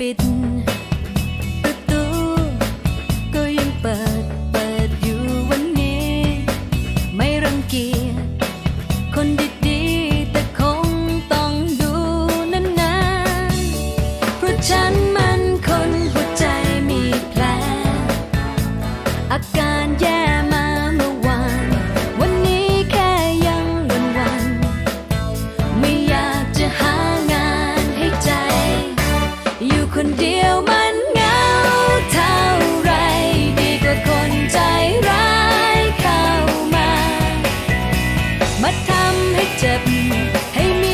ปิดประตูก็ยังเปิดอยู่วันนี้ไม่รังเกียจคนดีๆแต่คงต้องดูนานๆเพราะฉันมันคนหัวใจมีแผลอาการแย่มาเมื่อวานวันนี้แค่ยังวันไม่อยากจะหางานให้ใจอยู่คนเดียวมันเหงาเท่าไรดีกว่าคนใจร้ายเข้ามาทำให้เจ็บให้